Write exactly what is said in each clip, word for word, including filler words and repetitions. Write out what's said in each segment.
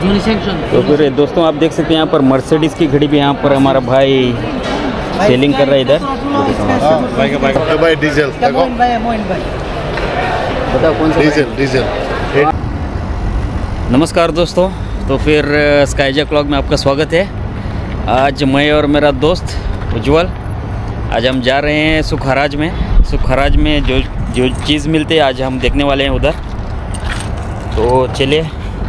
तो फिर दोस्तों आप देख सकते हैं यहाँ पर मर्सिडीज की घड़ी भी यहाँ पर हमारा भाई सेलिंग कर रहा है इधर। भाई डीजल बताओ कौन सा डीजल डीजल। नमस्कार दोस्तों, तो फिर स्काईजा क्लॉग में आपका स्वागत है। आज मैं और मेरा दोस्त उज्जवल आज हम जा रहे हैं सुखराज में। सुखराज में जो जो चीज़ मिलती है आज हम देखने वाले हैं उधर। तो चलिए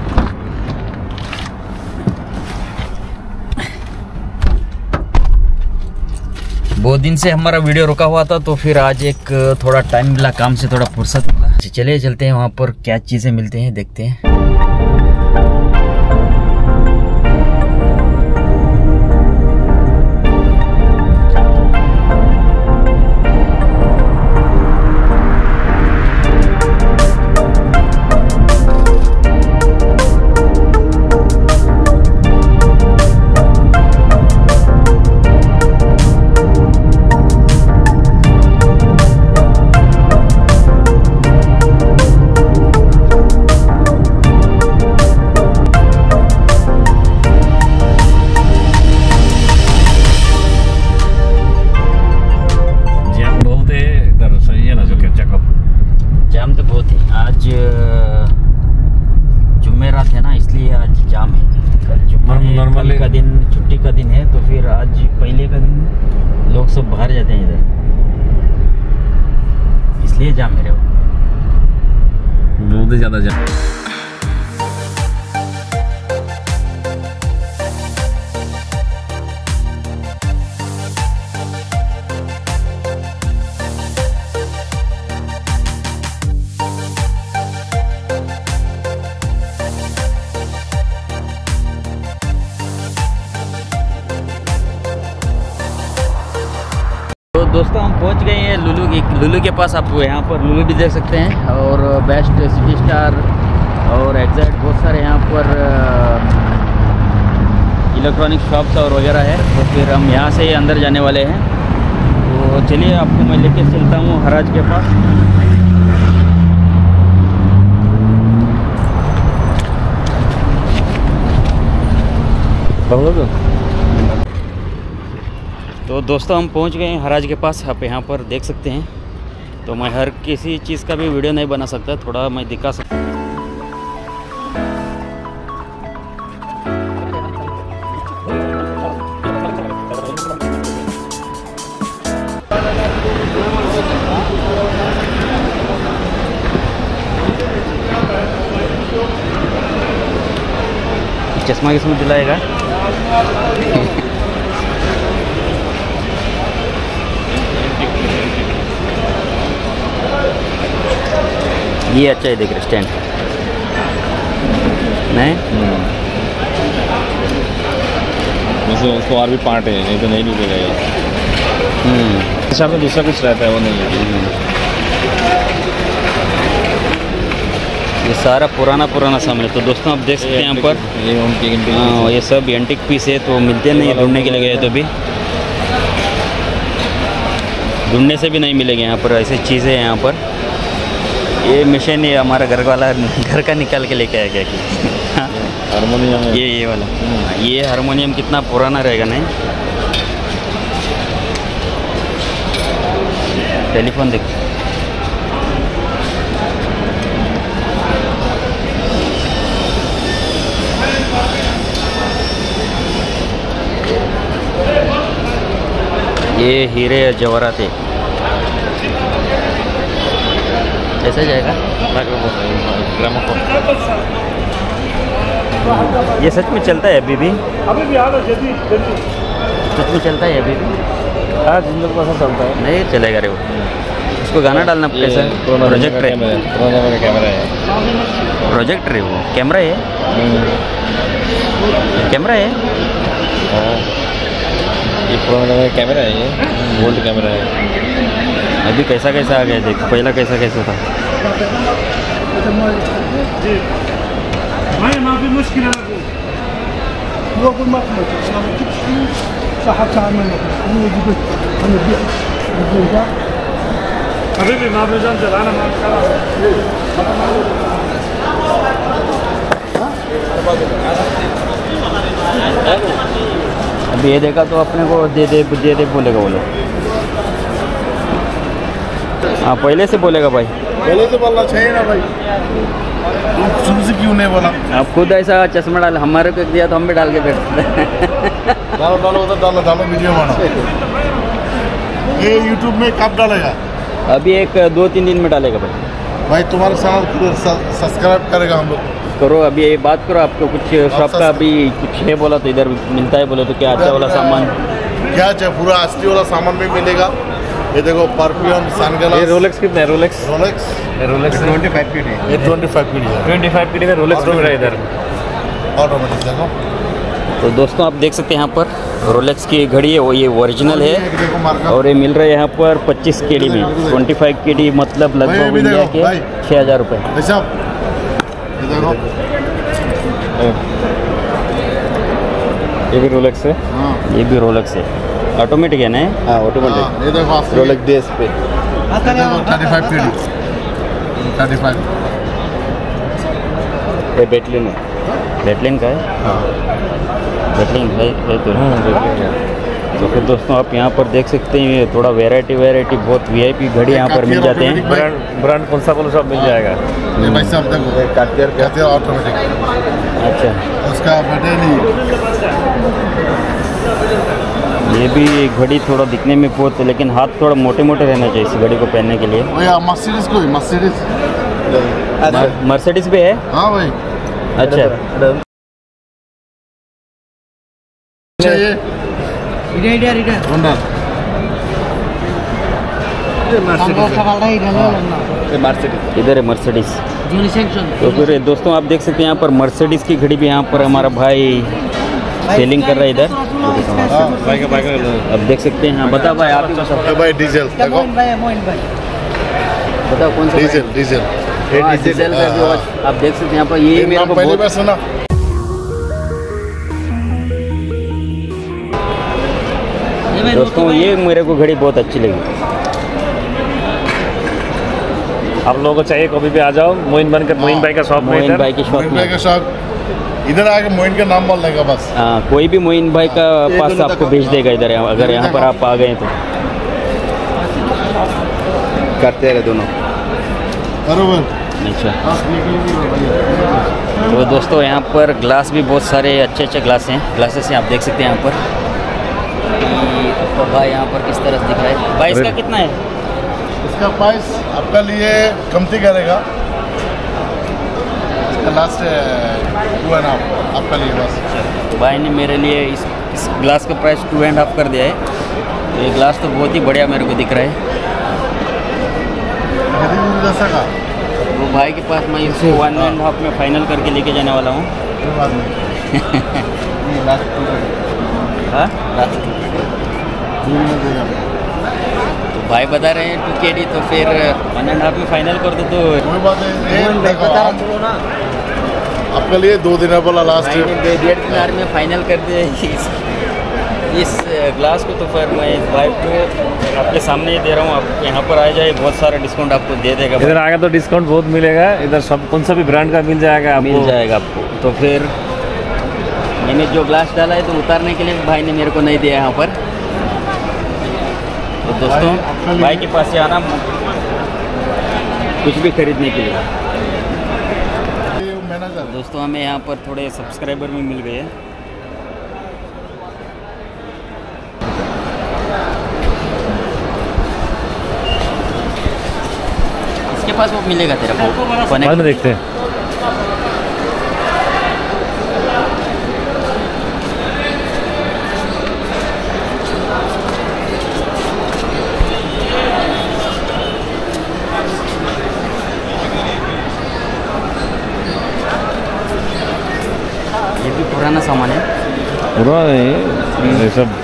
बहुत दिन से हमारा वीडियो रुका हुआ था, तो फिर आज एक थोड़ा टाइम मिला, काम से थोड़ा फुर्सत मिला। चलिए चलते हैं वहाँ पर क्या चीज़ें मिलते हैं, देखते हैं। जाम तो बहुत है। आज जुम्मेरात है ना, इसलिए आज जाम है। कल जुम्मे कल का दिन छुट्टी का दिन है, तो फिर आज पहले का दिन लोग सब बाहर जाते हैं इधर, इसलिए जाम है। बहुत ज़्यादा जाम। दोस्तों हम पहुंच गए हैं लुलु के लुलु के पास। आप यहाँ पर लुलु भी देख सकते हैं, और बेस्ट सिटी स्टार और एग्जैक्ट बहुत सारे यहाँ पर इलेक्ट्रॉनिक शॉप्स और वगैरह है। तो फिर हम यहाँ से ही अंदर जाने वाले हैं। तो चलिए आपको मैं लेके चलता हूँ हराज के पास। तो दोस्तों हम पहुंच गए हैं हराज के पास। आप यहाँ पर देख सकते हैं। तो मैं हर किसी चीज़ का भी वीडियो नहीं बना सकता, थोड़ा मैं दिखा सकता। चश्मा किसमें दिलाएगा? ये अच्छा है, देख रहे स्टैंड नहीं वैसे उसको और भी पार्ट है, नहीं तो नहीं डूबेगा ये। हम्म में दूसरा कुछ रहता है, वो नहीं है। ये सारा पुराना पुराना सामान है। तो दोस्तों आप देख सकते हैं यहाँ पर ये उनकी हाँ, ये सब एंटीक पीस है। तो मिलते नहीं, ढूंढने के लिए गए तो भी ढूंढने से भी नहीं मिलेंगे यहाँ पर ऐसी चीज़ें हैं यहाँ पर। ये मशीन ये हमारा घर वाला घर का निकाल के लेके आया क्या कि हारमोनियम ये ये वाला ये हारमोनियम कितना पुराना रहेगा नहीं। टेलीफोन देख, ये हीरे जवाहरात है। ऐसा जाएगा। ये सच में चलता है अभी भी? अभी भी आ जल्दी जल्दी सच में चलता है अभी भी? हाँ जिंदगी को चलता है। नहीं चलेगा रे वो, उसको गाना डालना कैसा? प्रोजेक्टर है, कैमरा है। प्रोजेक्टर है वो, कैमरा है, कैमरा है। ये पुराना कैमरा है, ये ओल्ड कैमरा है। अभी कैसा कैसा आ गया देखो, पहला कैसा कैसा था। माफी मुश्किल है حبيبي ما بنزل انا ما خلاص अभी ये देखा तो अपने को दे दे दे दे बोलेगा वो लोग। हाँ पहले से बोलेगा भाई, पहले से बोलना चाहिए ना भाई, तुम शुरू से क्यों नहीं बोला? आप खुद ऐसा चश्मा डाल, हमारे को दिया तो हम भी डाल के बैठते। डालो डालो उधर डालो डालो, वीडियो बनाओ। ये यूट्यूब में कब डालेगा? अभी एक दो तीन दिन में डालेगा भाई। भाई तुम्हारे चैनल सब्सक्राइब करेगा हम लोग। करो अभी ये बात करो, आपको कुछ शॉप का अभी कुछ है बोला तो इधर मिलता है बोले तो क्या अच्छा वाला सामान? क्या चाहिए? पूरा अस्सी वाला सामान भी मिलेगा। ये देखो परफ्यूम, सनग्लास। ये रोलेक्स कितना है? Rolex Rolex Rolex twenty five की ये ट्वेंटी फाइव की है। ट्वेंटी फाइव की रोलेक्स मिल रहा है इधर। ऑटोमेटिक देखो। तो दोस्तों आप देख सकते हैं यहाँ पर रोलेक्स की घड़ी है, वो ये ओरिजिनल है देखो मार्का। और ये मिल रहा है यहाँ पर पच्चीस के डी में, पच्चीस के डी मतलब भाई, लगभग अभी इंडिया देखो, के भाई। छः हज़ार रुपये। भाई साहब ये देखो। ये भी रोलेक्स है। हाँ ये भी रोलेक्स है, ऑटोमेटिक है ना? हाँ हाँ, ये देखो आप रोलेक्स डेस पे थर्टी फाइव की थर्टी फाइव। ये बेटलिन है। बेटलिन का है? हाँ बेटलिन है, है तो बेटलिन है। तो फिर दोस्तों आप यहाँ पर देख सकते हैं ये थोड़ा वैरायटी वैरायटी बहुत वीआईपी घड़ी यहाँ पर मिल जाते हैं। ब्रांड ब्रांड कौन सा बोलो सब मिल जाएगा। ये भाई साहब देखो काटियर का कहते हैं ऑटोमेटिक। अच्छा उसका बटे नहीं। ये भी घड़ी थोड़ा दिखने में बहुत, लेकिन हाथ थोड़ा मोटे मोटे रहना चाहिए इस घड़ी को पहनने के लिए। भैया मर्सिडीज को मर्सिडीज। मर्सिडीज भी है? हाँ भाई अच्छा चाहिए होंडा। इधर है मर्सिडीज। तो फिर दोस्तों आप देख सकते हैं यहाँ पर मर्सिडीज की घड़ी भी यहाँ पर हमारा भाई सेलिंग कर रहा है इधर। बाइक बाइक अब देख सकते हैं। हाँ बता भाई, आप ही बताओ भाई डीजल देखो। बताओ कौन सा डीजल डीजल हाँ, डीजल का भी watch आप देख सकते हैं यहाँ पर। ये मेरे को पहली बहुत बार सुना। दोस्तों ये मेरे को घड़ी बहुत अच्छी लगी। आप लोगों को चाहिए कभी भी आ जाओ, मोइन बनकर मोइन भाई का शॉप में मोइन इधर। भाई की शॉप मोइन भाई में। का शॉप इधर आके मोइन का नाम बोल देगा बस। हाँ कोई भी मोइन भाई का पास आपको भेज देगा इधर, अगर यहाँ पर आप आ गए तो। करते रहे दोनों। बरोबर। अच्छा तो दोस्तों यहाँ पर ग्लास भी बहुत सारे अच्छे अच्छे ग्लास हैं, ग्लासेस हैं आप देख सकते हैं यहाँ पर। तो भाई यहाँ पर किस तरह से दिख रहा है भाई, इसका कितना है? इसका प्राइस आपका लिए कमती करेगा। इसका लास्ट टू एंड हाफ आपका लिए बस। तो भाई ने मेरे लिए इस इस ग्लास का प्राइस टू एंड हाफ कर दिया है। तो ये ग्लास तो बहुत ही बढ़िया मेरे को दिख रहा है। जैसा का वो भाई के पास मैं इसको वन एंड हाफ में फाइनल करके लेके जाने वाला हूँ। कोई बात नहीं। लास्ट टू हाँ लास्ट तो भाई बता रहे हैं टू के डी, तो फिर वन एंड हाफ में फाइनल कर दो। तो कोई बात नहीं। देखो आपके लिए दो दिन बोला लास्ट भाई ने डेढ़ दिनार में फाइनल कर दिया इस, इस ग्लास को। तो फिर मैं इस भाई को आपके सामने ही दे रहा हूँ, आप यहाँ पर आ जाए, बहुत सारा डिस्काउंट आपको दे देगा। इधर आगे तो डिस्काउंट बहुत मिलेगा। इधर सब कौन सा भी ब्रांड का मिल जाएगा आपको। मिल जाएगा आपको। तो फिर मैंने जो ग्लास डाला है तो उतारने के लिए भाई ने मेरे को नहीं दिया यहाँ पर। तो दोस्तों भाई के पास से आना कुछ भी खरीदने के लिए। दोस्तों हमें यहाँ पर थोड़े सब्सक्राइबर भी मिल गए हैं। इसके पास वो मिलेगा तेरा को बाद में देखते हैं। ये भी पुराना सामान है। पुराना नहीं ये सब।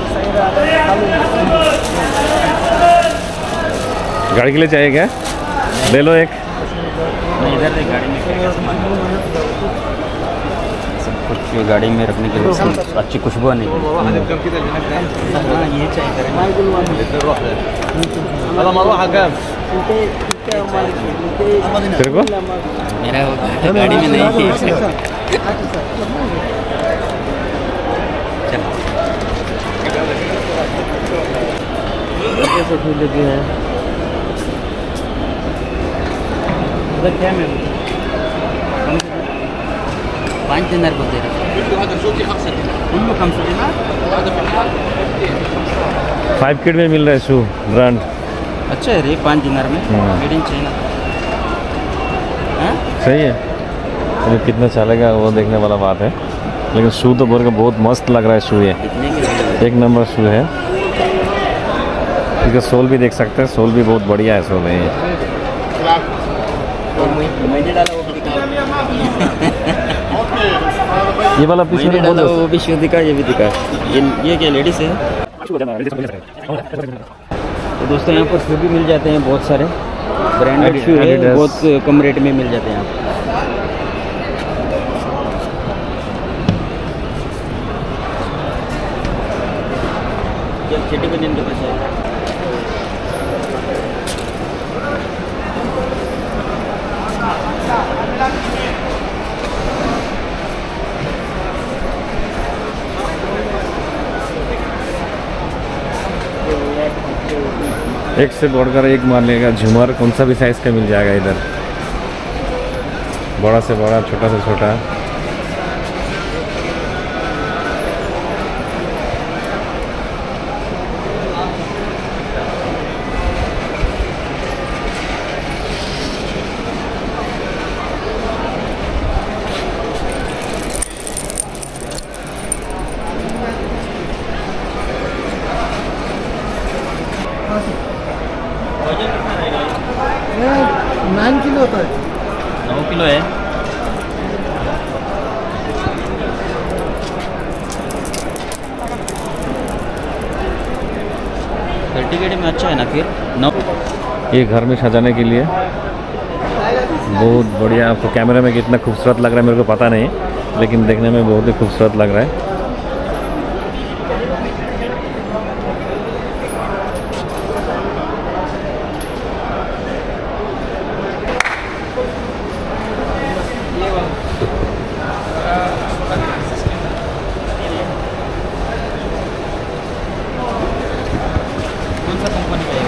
गाड़ी के लिए चाहिए क्या? ले लो एक। मैं इधर से गाड़ी में क्या सामान सब कुछ गाड़ी में रखने के लिए अच्छी खुशबू आने के लिए। हाँ ये चाहिए तेरे को मेरा गाड़ी में नहीं है। कैसे फूल लगे हैं उधर क्या में पाँच दिनार बोलते हैं कम से फाइव किड में मिल रहा है शू ब्रांड। अच्छा है रे पाँच दिनार में मेड इन चाइना। सही है। अभी कितना चलेगा वो देखने वाला बात है, लेकिन शू तो बोल के बहुत मस्त लग रहा है। शू ये एक नंबर शू है। इसका सोल भी देख सकते हैं, सोल भी बहुत बढ़िया है। सोल है ये वाला पीस मैंने डाला वो भी शू दिखा, ये भी दिखा। ये ये क्या लेडीज है? तो दोस्तों यहाँ पर शू भी मिल जाते हैं, बहुत सारे ब्रांडेड शू है, बहुत कम रेट में मिल जाते हैं यहाँ। छठी को दिन के पास है। एक से बढ़कर एक मान लेगा। झूमर कौन सा भी साइज़ का मिल जाएगा इधर, बड़ा से बड़ा, छोटा से छोटा। नाइन किलो होता है। नौ किलो है। थर्टी में अच्छा है ना फिर नौ। ये घर में सजाने के लिए बहुत बढ़िया। आपको कैमरे में कितना खूबसूरत लग रहा है मेरे को पता नहीं, लेकिन देखने में बहुत ही खूबसूरत लग रहा है। कौन सा कंपनी का है?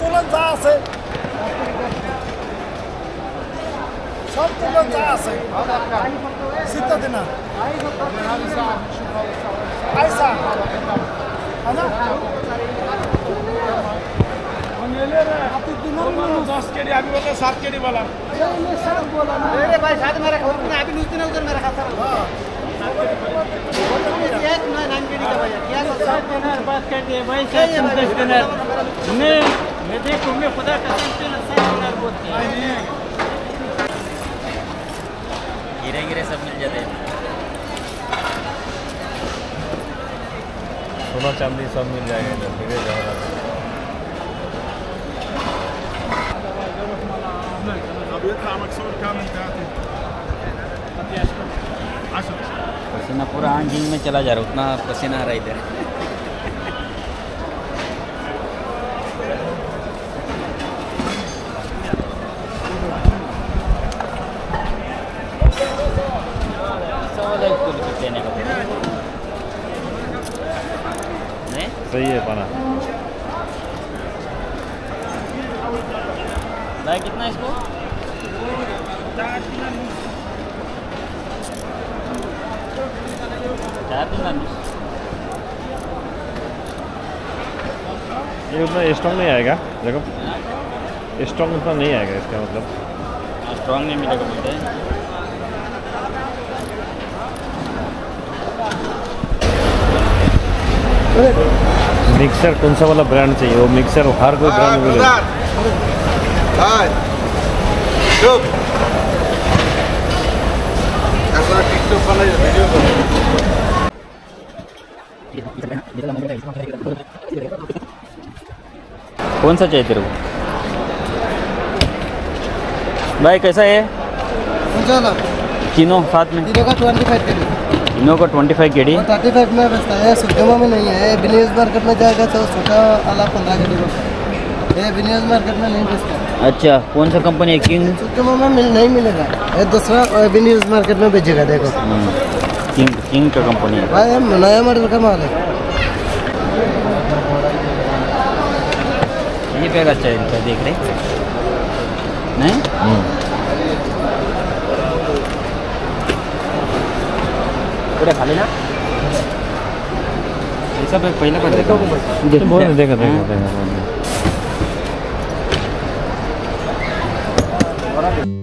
তুলন যা আছে সব তুলন যা আছে সিদ্ধ দিনা আইসা আনা दस के डी अभी बोला सात के डी बोला अरे भाई साथ में रखा ना अभी उस दिन उधर में रखा था एक ना नाम के डी का भैया क्या सात दिनार बात कर दिए भाई सात दस दिनार नहीं मैं देखूंगा खुदा कसम से सात दिनार बोलते हैं गिरे गिरे सब मिल जाते हैं। सोना चांदी सब मिल जाएगा इधर हीरे जवाहरात। पसीना पूरा आंख झींग में चला जा रहा है, उतना पसीना आ रहा है इधर। नहीं सही है पाना। भाई कितना इसको? चार दिन ये उतना स्ट्रॉन्ग नहीं आएगा देखो, स्ट्रॉन्ग उतना नहीं आएगा इसका मतलब। स्ट्रॉन्ग नहीं मिलेगा बोलते हैं। मिक्सर कौन सा वाला ब्रांड चाहिए? वो मिक्सर हर कोई ब्रांड मिलेगा। हाय चुप এখন টিকটক বানাই ভিডিও করো कौन सा चाहिए तेरे को? भाई कैसा है चलो तीनों साथ में? तीनों का ट्वेंटी फाइव के डी तीनों का twenty five K D thirty five में बचता है, सुगमा में नहीं है। बिनेज मार्केट में जाएगा तो छोटा वाला पंद्रह के डी का ये बिनेज मार्केट में नहीं बचता। अच्छा कौन सा कंपनी है? किंग? सुगमा में मिल नहीं मिलेगा, ये दूसरा बिनेज मार्केट में बेचेगा। देखो किंग किंग का कंपनी है भाई, हम नया मॉडल का माल है। ये बैग अच्छा है इनका, देख रहे नहीं? पूरा खाली ना ऐसा बैग पहले पर देखो देखो देखो देखो।